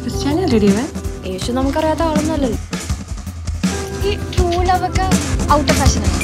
ക്രിസ്ത്യാനി റെഡി ആവാൻ യേശു നമുക്കറിയാത്ത ആളൊന്നുമല്ലല്ലോ. ഈ ട്രൂ ലവ് ഒക്കെ ഔട്ട് ഓഫ് ഫാഷൻ ആണ്.